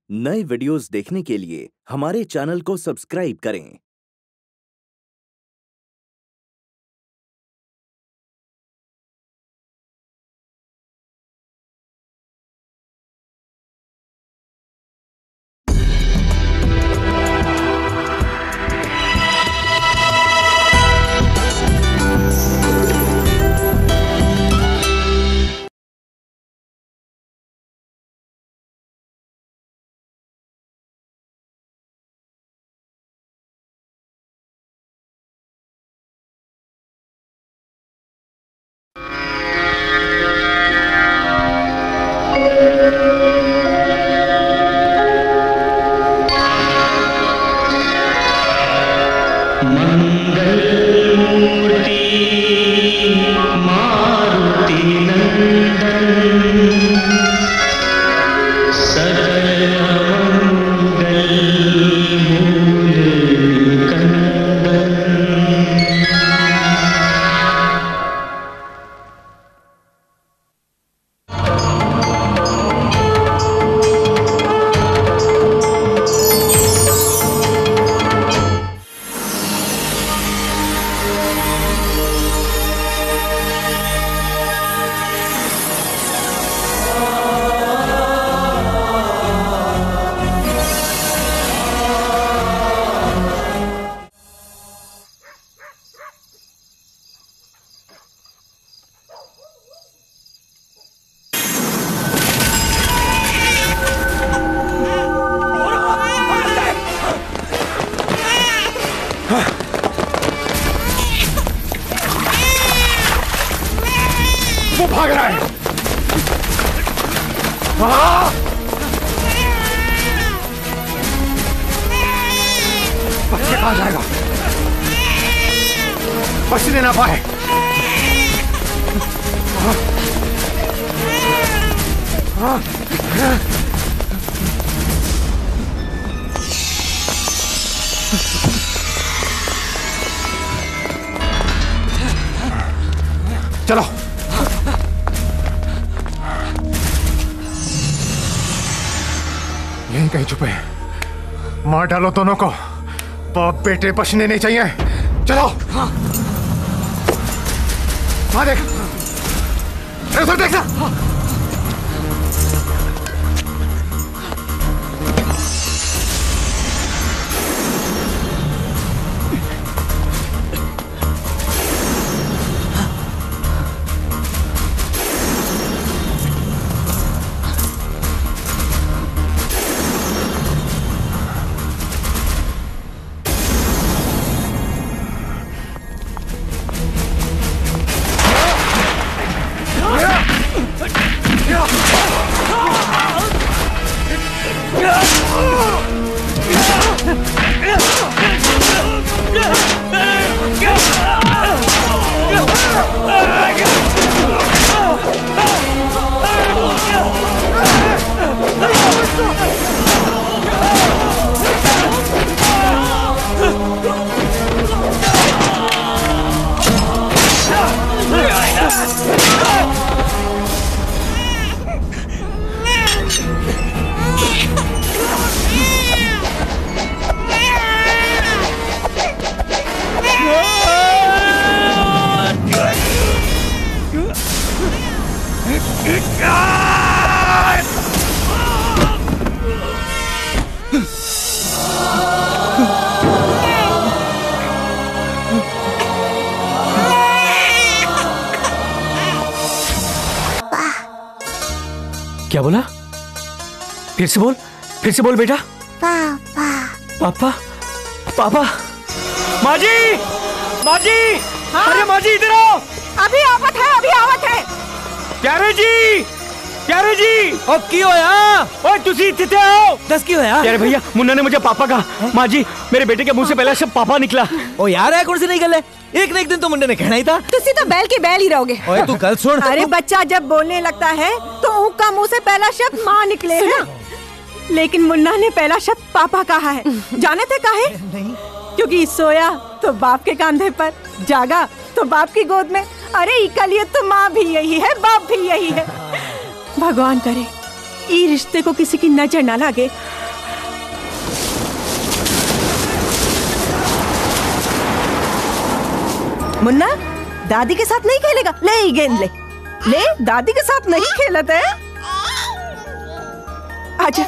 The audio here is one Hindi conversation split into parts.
नए वीडियोस देखने के लिए हमारे चैनल को सब्सक्राइब करें। चलो यहीं कहीं छुपे हैं। मार डालो दोनों को। बाप बेटे बचने नहीं चाहिए। चलो। हाँ देख, उधर देखना। क्या बोला? फिर से बोल बेटा। पापा पापा पापा। माँ जी, माँ जी। हाँ? अरे माँ जी इधर आओ। अभी आवत है। प्यारे जी, प्यारे जी। ओ की होया? ओए तुसी इत्थे आओ। दस की होया? प्यारे भैया मुन्ना ने मुझे पापा कहा। माँ जी मेरे बेटे के मुंह से पहला शब्द पापा निकला। ओ यार है कौन सी नहीं गल है? एक न एक दिन तो मुंडे ने कहना ही था। तुसी तो बैल की बैल ही रहोगे। ओए तू गल सुन। अरे बच्चा जब बोलने लगता है तो उसका मुंह से पहला शब्द माँ निकले है, लेकिन मुन्ना ने पहला शब्द पापा कहा है। जाने थे काहे? नहीं। क्योंकि सोया तो बाप के कंधे पर, जागा तो बाप की गोद में। अरे इकलिए तो माँ भी यही है, बाप भी यही है। भगवान करे ई रिश्ते को किसी की नजर ना लगे मुन्ना दादी के साथ नहीं खेलेगा, ले ये गेंद ले। ले, दादी के साथ नहीं खेलता है। आजा।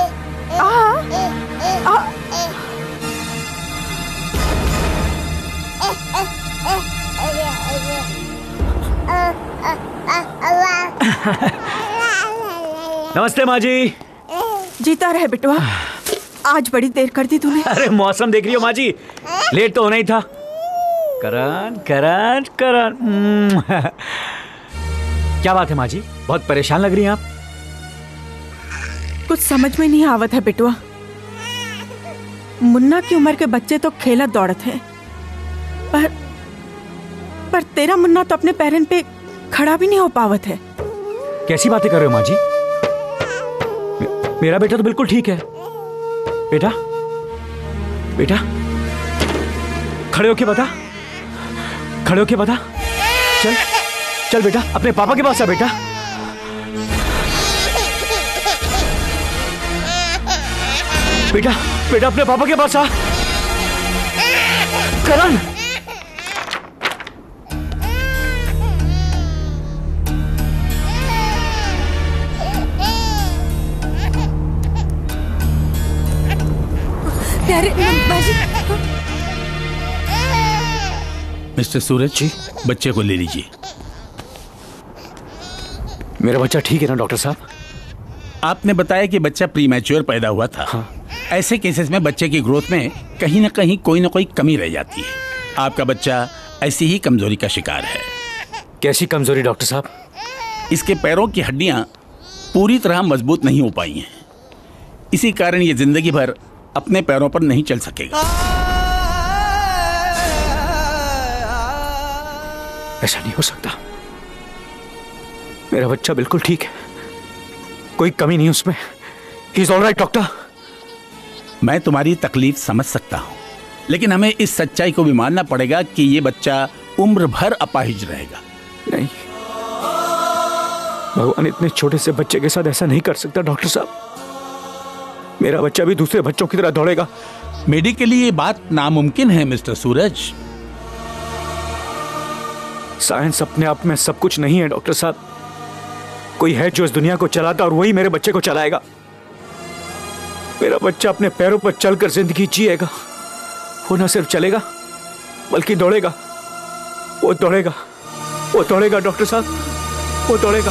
नमस्ते माँ जी। जीता रहे बिटवा, आज बड़ी देर कर दी तूने। अरे मौसम देख रही हो माँ जी, लेट तो होना ही था। करण करण करण क्या बात है माँ जी, बहुत परेशान लग रही हैं आप। कुछ समझ में नहीं आवत है बिटवा। मुन्ना की उम्र के बच्चे तो खेलत दौड़त हैं, पर तेरा मुन्ना तो अपने पैरन पे खड़ा भी नहीं हो पावत है। कैसी बातें कर रहे हो माँ जी? मेरा बेटा तो बिल्कुल ठीक है। बेटा बेटा खड़े होके बता, खड़े होके बता। चल चल बेटा, अपने पापा के पास आ बेटा। बेटा बेटा अपने पापा के पास आ। करण मिस्टर सूरज जी, बच्चे को ले लीजिए। मेरा बच्चा ठीक है ना डॉक्टर साहब? आपने बताया कि बच्चा प्रीमैच्योर पैदा हुआ था। हाँ। ऐसे केसेस में बच्चे की ग्रोथ में कहीं ना कहीं कोई ना कोई कमी रह जाती है। आपका बच्चा ऐसी ही कमजोरी का शिकार है। कैसी कमजोरी डॉक्टर साहब? इसके पैरों की हड्डियां पूरी तरह मजबूत नहीं हो पाई हैं। इसी कारण ये जिंदगी भर अपने पैरों पर नहीं चल सकेगा। ऐसा नहीं हो सकता। मेरा बच्चा बिल्कुल ठीक है, कोई कमी नहीं उसमें। He is all right doctor. मैं तुम्हारी तकलीफ समझ सकता हूं, लेकिन हमें इस सच्चाई को भी मानना पड़ेगा कि ये बच्चा उम्र भर अपाहिज रहेगा। नहीं, भगवान इतने छोटे से बच्चे के साथ ऐसा नहीं कर सकता डॉक्टर साहब। मेरा बच्चा भी दूसरे बच्चों की तरह दौड़ेगा। मेडिकली ये बात नामुमकिन है मिस्टर सूरज। साइंस अपने आप में सब कुछ नहीं है डॉक्टर साहब। कोई है जो इस दुनिया को चलाता और वही मेरे बच्चे को चलाएगा। मेरा बच्चा अपने पैरों पर चलकर जिंदगी जिएगा। वो न सिर्फ चलेगा बल्कि दौड़ेगा। वो दौड़ेगा, वो दौड़ेगा डॉक्टर साहब, वो दौड़ेगा।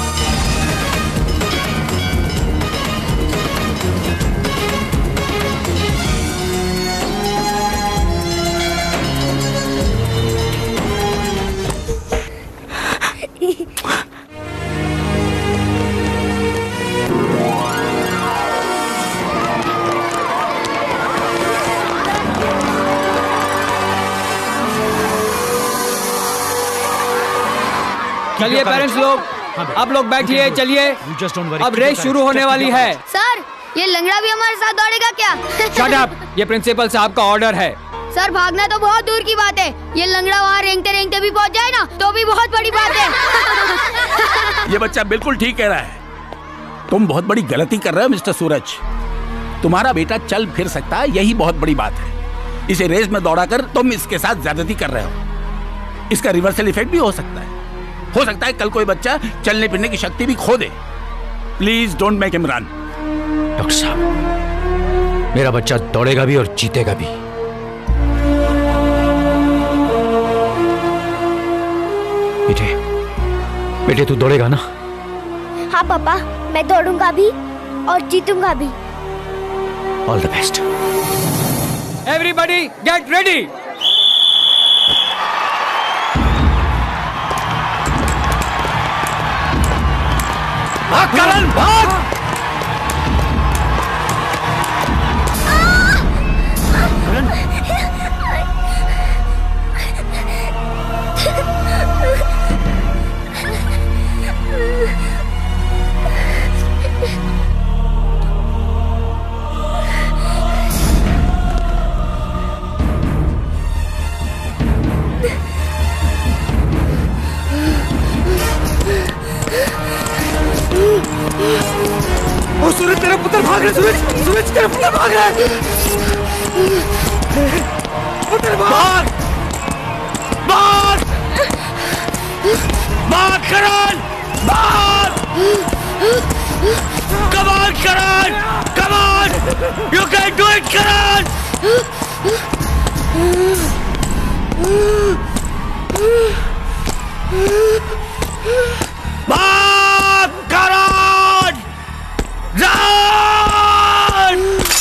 चलिए पेरेंट्स लोग, आप लोग बैठिए। चलिए अब रेस शुरू होने वाली है। सर, ये लंगड़ा भी हमारे साथ दौड़ेगा क्या? शट अप, ये प्रिंसिपल साहब का ऑर्डर है। सर, भागना तो बहुत दूर की बात है। ये लंगड़ा वहाँ रेंगते रेंगते भी पहुँच जाए ना तो भी बहुत बड़ी बात है। ये बच्चा बिल्कुल ठीक कह रहा है। तुम बहुत बड़ी गलती कर रहे हो मिस्टर सूरज। तुम्हारा बेटा चल फिर सकता है, यही बहुत बड़ी बात है। इसे रेस में दौड़ाकर तुम इसके साथ ज्यादती कर रहे हो। इसका रिवर्सल इफेक्ट भी हो सकता है। हो सकता है कल कोई बच्चा चलने फिरने की शक्ति भी खो दे। Please don't make him run. Doctor साहब, मेरा बच्चा दौड़ेगा भी और जीतेगा भी। बेटे, बेटे तू दौड़ेगा ना? हाँ पापा, मैं दौड़ूंगा भी और जीतूंगा भी। All the best. Everybody get ready. Karan भाग! ओ सूरज, तेरा पुत्र भाग रहा है। सूरज, सूरज तेरा पुत्र भाग रहा है। पुत्र भाग, भाग। मार करण, मार! Come on, Karan! Come on! You can do it, Karan! Mark Karan! Run!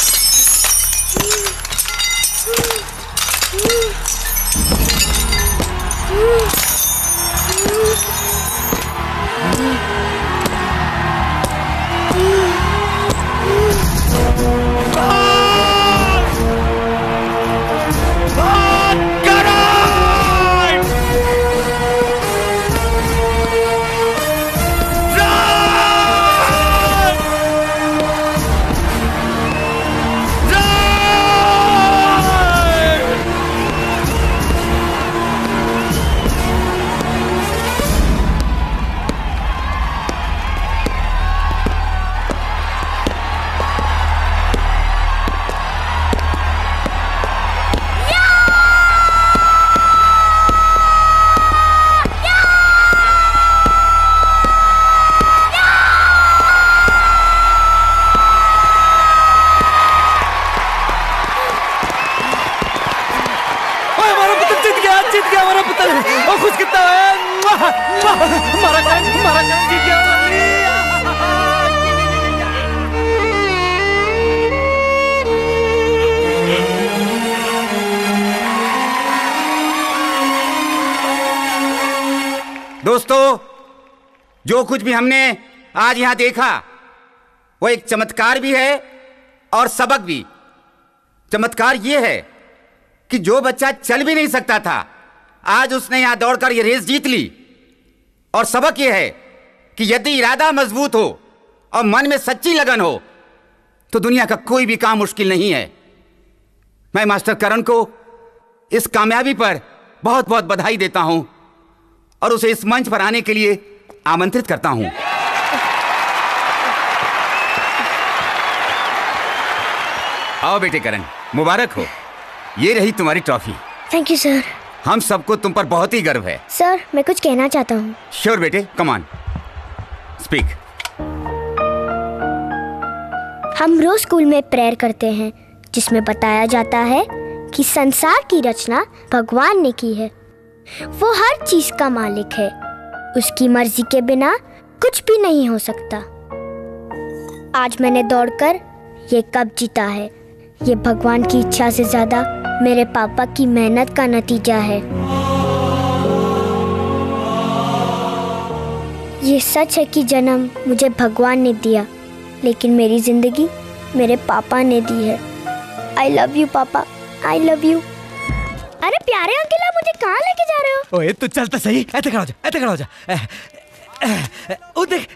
दोस्तों, जो कुछ भी हमने आज यहां देखा वो एक चमत्कार भी है और सबक भी। चमत्कार ये है कि जो बच्चा चल भी नहीं सकता था आज उसने यहां दौड़कर ये रेस जीत ली। और सबक ये है कि यदि इरादा मजबूत हो और मन में सच्ची लगन हो तो दुनिया का कोई भी काम मुश्किल नहीं है। मैं मास्टर करण को इस कामयाबी पर बहुत बहुत बधाई देता हूं और उसे इस मंच पर आने के लिए आमंत्रित करता हूं। आओ बेटे करण, मुबारक हो। ये रही तुम्हारी ट्रॉफी। Thank you sir. हम सबको तुम पर बहुत ही गर्व है। सर, मैं कुछ कहना चाहता हूँ। श्योर बेटे, कम ऑन, स्पीक। हम रोज स्कूल में प्रेयर करते हैं जिसमें बताया जाता है कि संसार की रचना भगवान ने की है। वो हर चीज का मालिक है, उसकी मर्जी के बिना कुछ भी नहीं हो सकता। आज मैंने दौड़कर ये कप जीता है। ये भगवान की इच्छा से ज्यादा मेरे पापा की मेहनत का नतीजा है। ये सच है कि जन्म मुझे भगवान ने दिया, लेकिन मेरी जिंदगी मेरे पापा ने दी है। आई लव यू पापा, आई लव यू। अरे प्यारे अंकल, आप मुझे कहाँ लेके जा रहे हो? ओए तू चलता सही, ऐसे खड़ा हो जा, ऐसे खड़ा हो जा। ओ देख।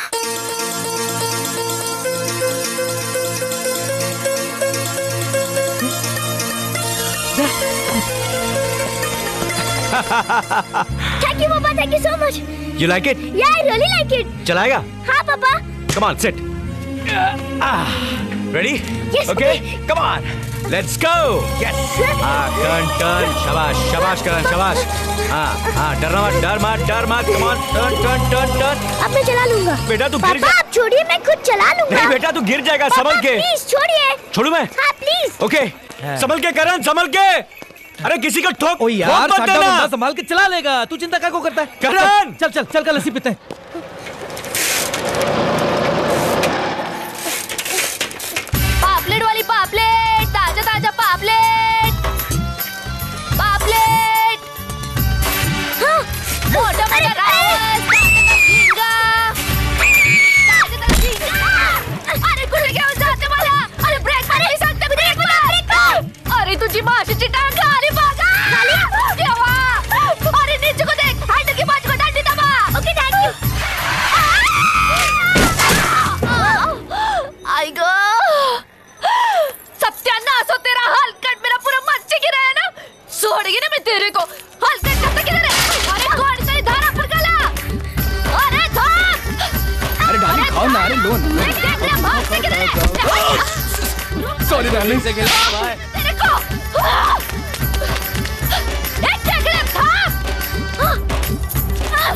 Thank you पापा, thank you so much. You like it? Yeah, I really like it. चलाएगा? हाँ पापा। Come on, sit. Ready? Yes. Okay. Come on. Let's go. Yes. Turn. शाबाश करण, शाबाश। डर मत। Come on, turn. अब मैं चला लूँगा। बेटा तू गिर जा। पापा आप छोड़िए, मैं खुद चला लूँगा। नहीं बेटा तू गिर जाएगा, संभल के। प्लीज छोड़िए। छोड़ू मैं? हाँ प्लीज। ओके, संभल के करण, संभल के। अरे किसी को ठोक। ओ यार, साਡਾ बंदा संभाल के चला लेगा। तू चिंता क्या को करता है? करण, चल का लस्सी पीते हैं। पापलेट वाली पापलेट, ताजा पापलेट। हाँ, मोटा राइस, ताजा झींगा। अरे कुछ क्या हो जाते वाला? अरे ब्रेक मार नहीं सकते, ब्रेक मार। अरे तुझी माशीची टांग खाली भागा। देवा, अरे नीचे को देख, हैंडल की बाजू को दांडी दबा। Okay, thank you. I go, सत्यानाश हो तेरा। हलकट मेरा पूरा मच्छी गिरा है ना, छोड़ेगी ना मैं तेरे को। हलकट कब तक किधर है? अरे कौन सा धारा पर गला? अरे थम। अरे डाली खाओ ना, अरे लोन। भाग से किधर है? सॉरी डार्लिंग से गिरा भाई। तेरे को एक टेकले था।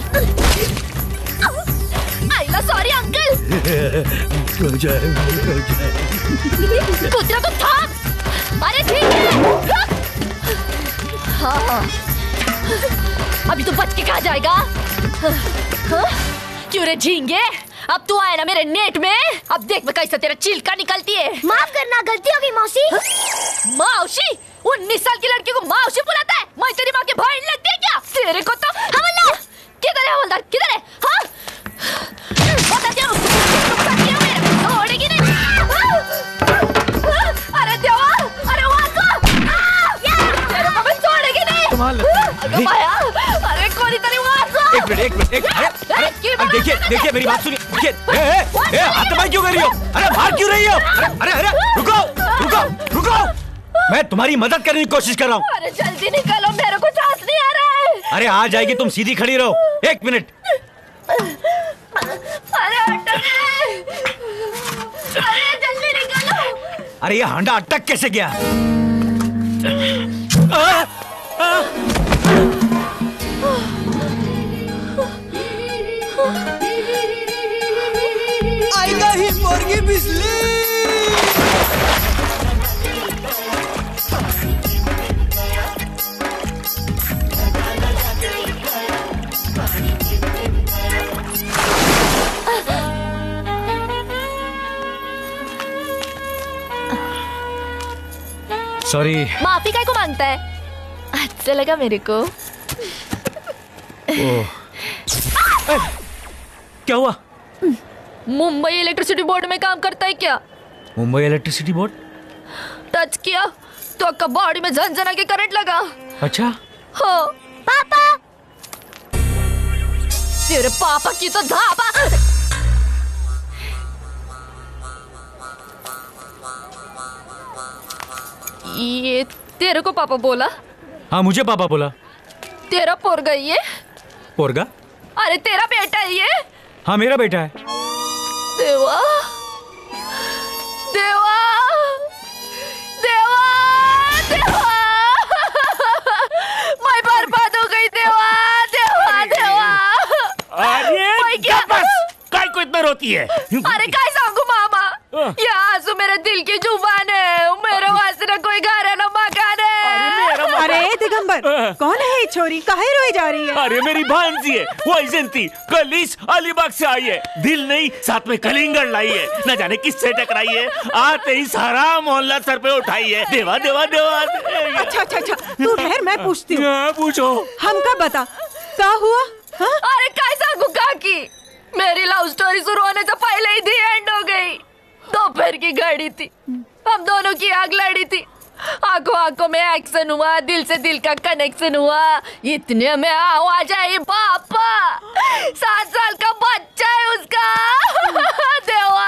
कुत्रा को थाम। अरे ठीक है। हाँ। अभी तू बच के कहाँ जाएगा? क्यों रे झींगे? अब तू आए ना मेरे नेट में। अब देख मैं कैसे तेरा चिल्का निकलती है। माफ करना, गलती हो गई मौसी। मौसी? 19 साल की लड़की को मौसी बुलाता है? मैं तेरी माँ की बहन लगती है क्या? तेरे को तो हवलदार किधर है? हवलदार किधर है? हाँ बताती हूँ, छोड़ेगी नहीं। अरे देवा, अरे वहाँ को तेरे को मैं छोड़ेगी नहीं। अरे कौन इतनी वहाँ को? एक मिनट। अरे देखिए मेरी बात सुनिए। हाथ क्यों कर रही हो? अरे बाहर क्यों रही हो? अरे रुको। मैं तुम्हारी मदद करने की कोशिश कर रहा हूँ। अरे जल्दी निकलो, मेरे को सांस नहीं आ रहा है। अरे आ जाएगी, तुम सीधी खड़ी रहो। 1 मिनट। अरे जल्दी निकलो। अरे ये हांडा अटक कैसे गया? आएगा ही मुर्गी बिजली। सॉरी। माफी काय को मांगता है? अच्छा लगा मेरे को। क्या हुआ? मुंबई इलेक्ट्रिसिटी बोर्ड में काम करता है क्या? Mumbai electricity board? टच किया तो आपका बॉडी में झनझना के करंट लगा। अच्छा। हाँ। पापा, तेरे पापा की तो धापा। ये तेरे को पापा बोला? हाँ मुझे पापा बोला। तेरा पोरगा ये? पोरगा? अरे तेरा बेटा है ये? हाँ मेरा बेटा है। देवा, देवा, देवा, देवा, मैं बर्बाद हो गई। देवा, देवा, देवा। अरे बस, काय को इतना रोती है? अरे काय सांगू मामा, ये आंसू मेरे दिल की जुबान है। मेरे वास्ते ना कोई घर है ना मकान है। अरे दिगंबर, कौन है ये छोरी? काहे रोई जा रही है? अरे मेरी भांजी है, वो जयंती कल इस अलीबाग से आई है। दिल नहीं, साथ में कलिंगड़ लाई है। न जाने किससे टकराई है, आते ही सारा मोहल्ला सर पे उठाई है। देवा देवा देवा। अच्छा, तू ठहर, मैं पूछती हूँ। पूछो। हमका बता, क्या हुआ? हाँ? अरे काय सांगू काकी, मेरी लव स्टोरी शुरू होने से पहले ही दी एंड हो गई। दोपहर की घड़ी थी, हम दोनों की आग लड़ी थी। आंखों आंखों में एक्शन हुआ, दिल से दिल का कनेक्शन हुआ। इतने में आवाज आई, पापा 7 साल का बच्चा है उसका। देवा,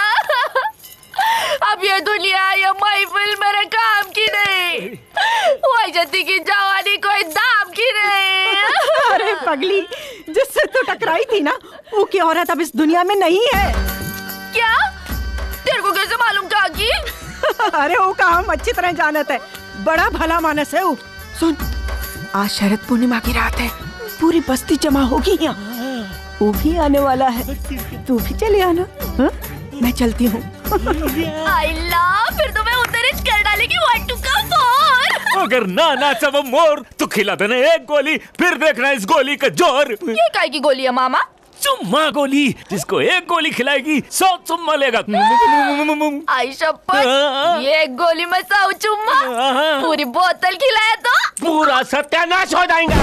अब ये दुनिया, ये महफिल मेरे काम की नहीं। वैजती की जवानी कोई दाम की नहीं। अरे पगली, जिससे तू टकराई थी ना, वो की औरत अब इस दुनिया में नहीं है। क्या? तेरे को कैसे मालूम काकी? अरे वो का हम अच्छी तरह जानत है, बड़ा भला मानस है वो। सुन, आज शरद पूर्णिमा की रात है, पूरी बस्ती जमा होगी यहाँ। वो भी आने वाला है, तू भी चले आना। हा? मैं चलती हूँ। फिर तुम्हें उधर ही कर डालेगी 1 2 का 4। अगर ना नाचा वो मोर तो खिला देना 1 गोली, फिर देखना इस गोली का जोर। ये काय की गोली है मामा? चुम्मा गोली, जिसको 1 गोली खिलाएगी 100 चुम्मा लेगा। आई शपथ, ये 1 गोली में 100 चुम्मा, पूरी बोतल खिलाए तो पूरा सत्यानाश हो जाएगा।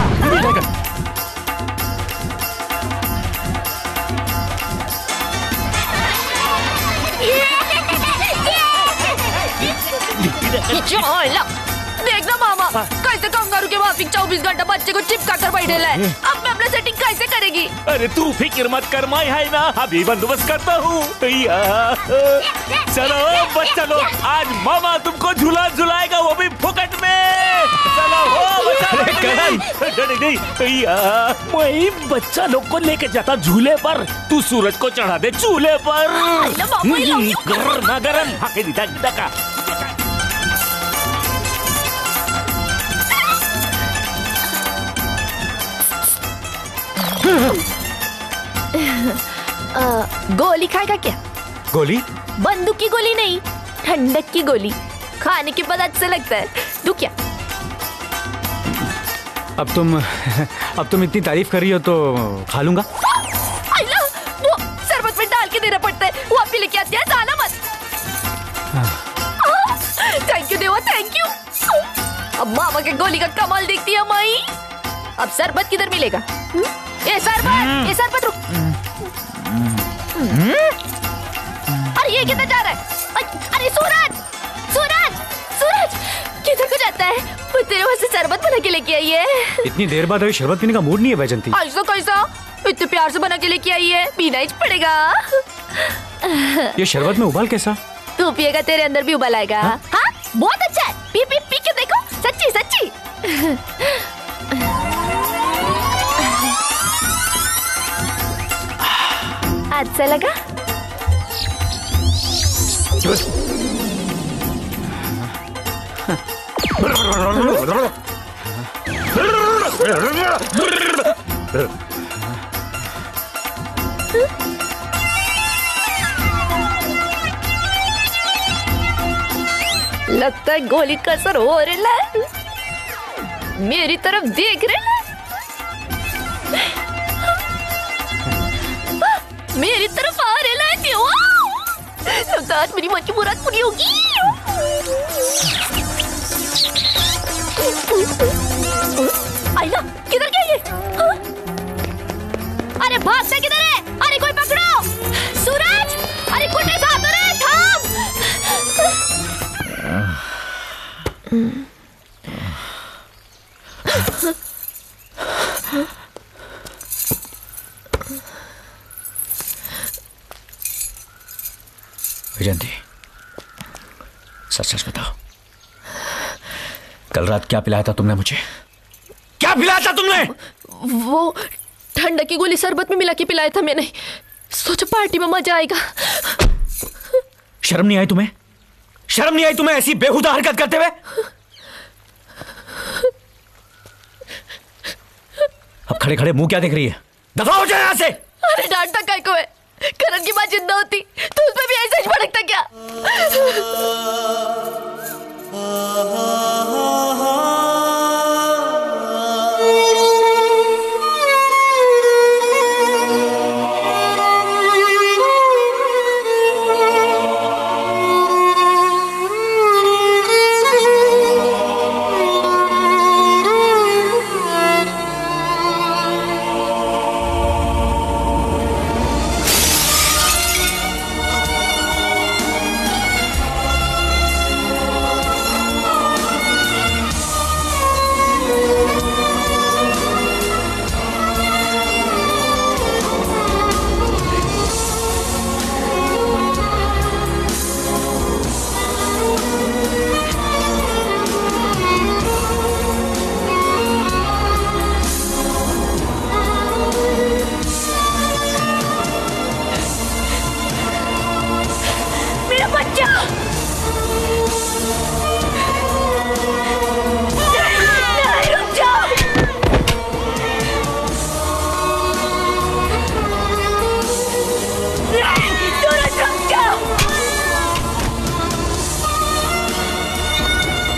देखना मामा, कैसे कंगारू के माफिक 24 घंटा बच्चे को चिपका कर बैठे है। अब मैं अपना सेटिंग कैसे करेगी? अरे तू फिक्र मत कर, मैं है ना, अभी बंदोबस्त करता हूँ। चलो बच्चा लोग, आज मामा तुमको झूला झुलाएगा, वो भी फुकट में। चलो हो बच्चा वही बच्चा लोग को लेके जाता झूले पर, तू सूरज को चढ़ा दे चूल्हे पर। गरम का गोली खाएगा क्या? गोली? बंदूक की गोली नहीं, ठंडक की गोली। खाने के बाद अच्छा लगता है। तू क्या? अब तुम इतनी तारीफ कर रही हो तो खा लूंगा। आइला, वो शरबत में डाल के देना पड़ता है, वो आप भी लेके आते हैं, जाना मत। Thank you Deva, thank you. अब मामा के गोली का कमाल देखती है माई। अब शरबत किधर मिलेगा? ये शरबत रुक। अरे ये किधर जा रहा है? अरे सूरज किधर को जाता है? वो तेरे वहाँ से शरबत बना के लेके आई है। इतनी देर बाद अभी शरबत पीने का मूड नहीं है वैजंती। ऐसा कैसा? इतने प्यार से बना के लेके आई है, पीना ही पड़ेगा। ये शरबत में उबाल कैसा? तू पिएगा तेरे अंदर भी उबाल आएगा। हाँ? बहुत अच्छा है, पी के देखो, सच्ची। अच्छा लगा? लगता है गोली का असर हो रहा है। मेरी तरफ देख रहे हैं, मेरी तरफ आ रहे हैं। लगता है आज मेरी माँ की मुराद पूरी होगी। आइला, किधर गया ये? अरे भागता किधर है? अरे कोई पकड़ो! सूरज! अरे कुत्ते साथ हो रहे, थाम! वैजंती, सच बताओ, कल रात क्या पिलाया था तुमने मुझे? क्या पिलाया था तुमने? वो ठंडा की गोली शरबत में मिला के पिलाया था मैंने। सोचा पार्टी में मजा आएगा। शर्म नहीं आई तुम्हें? शर्म नहीं आई तुम्हें ऐसी बेहुदा हरकत करते हुए? अब खड़े खड़े मुंह क्या देख रही है? दफा हो जाए यहां से। अरे डांटता काय को है? करण की बात जिंदा होती तो उस पे भी ऐसा ही भड़कता क्या?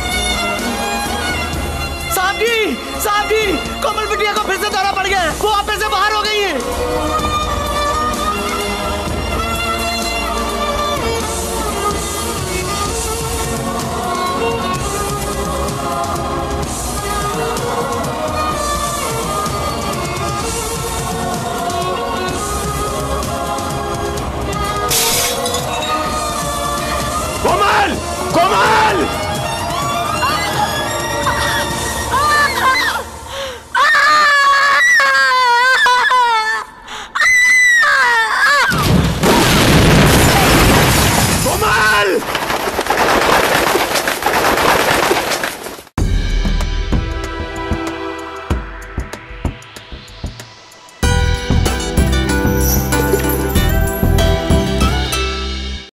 कोमल बिटिया को फिर से दौरा पड़ गया। वो वापस